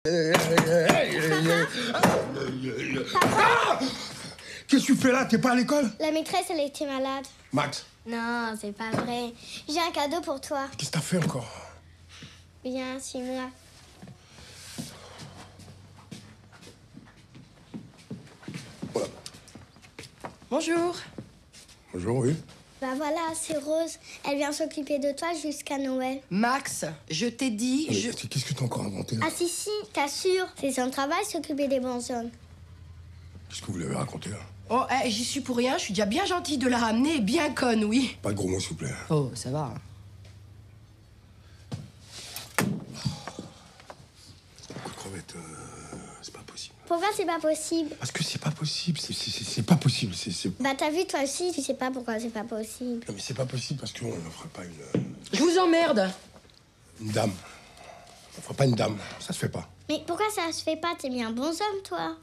Qu'est-ce que tu fais là? T'es pas à l'école? La maîtresse, elle était malade. Max. Non, c'est pas vrai. J'ai un cadeau pour toi. Qu'est-ce que t'as fait encore? Viens, suis-moi. Voilà. Bonjour. Bonjour, oui. Bah voilà, c'est Rose. Elle vient s'occuper de toi jusqu'à Noël. Max, je t'ai dit, Mais qu'est-ce que t'as encore inventé là? Ah si, t'assures. C'est son travail, s'occuper des bons hommes. Qu'est-ce que vous lui avez raconté là? Oh, j'y suis pour rien, je suis déjà bien gentille de la ramener et bien conne, oui. Pas de gros mots, s'il vous plaît. Oh, ça va. Crevette, c'est pas possible. Pourquoi c'est pas possible? Parce que c'est pas possible, c'est pas possible, Bah t'as vu, toi aussi, tu sais pas pourquoi c'est pas possible. Non mais c'est pas possible parce qu'on ne fera pas une Je vous emmerde. dame. On fera pas une dame, ça se fait pas. Mais pourquoi ça se fait pas? T'es bien un bon homme, toi.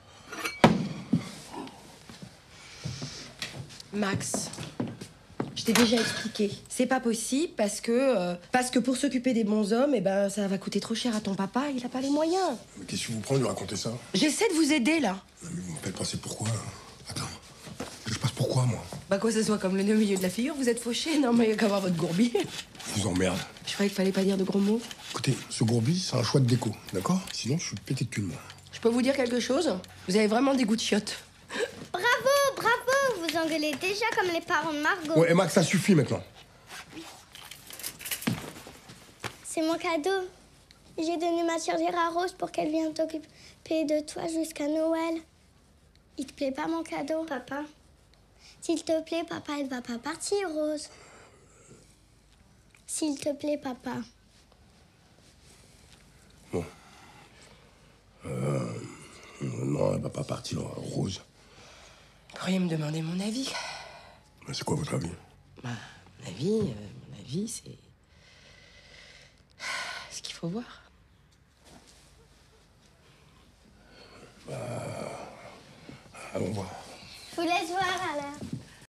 Max, je t'ai déjà expliqué. C'est pas possible parce que pour s'occuper des bons hommes, eh ben, ça va coûter trop cher à ton papa, il a pas les moyens. Mais qu'est-ce qui vous prend de lui raconter ça? J'essaie de vous aider, là. Non, mais vous me faites passer pourquoi? Attends, je passe pourquoi, moi? Bah quoi, ça soit comme le nez au milieu de la figure, vous êtes fauché. Non, mais il y a qu'à voir votre gourbi. Je vous emmerde. Je croyais qu'il fallait pas dire de gros mots. Écoutez, ce gourbi, c'est un choix de déco, d'accord? Sinon, je suis pété de thune, moi. Je peux vous dire quelque chose? Vous avez vraiment des goûts de chiottes. Bravo, bravo. Vous engueulez déjà comme les parents de Margot. Ouais, et Max, ça suffit maintenant. C'est mon cadeau. J'ai donné ma tirelire à Rose pour qu'elle vienne t'occuper de toi jusqu'à Noël. Il te plaît pas mon cadeau, papa? S'il te plaît, papa, elle va pas partir, Rose. S'il te plaît, papa. Bon. Non, elle va pas partir, Rose. Vous pourriez me demander mon avis? Mais c'est quoi votre avis? Bah, mon avis, c'est... ce qu'il faut voir. Allons voir. Je vous laisse voir, alors.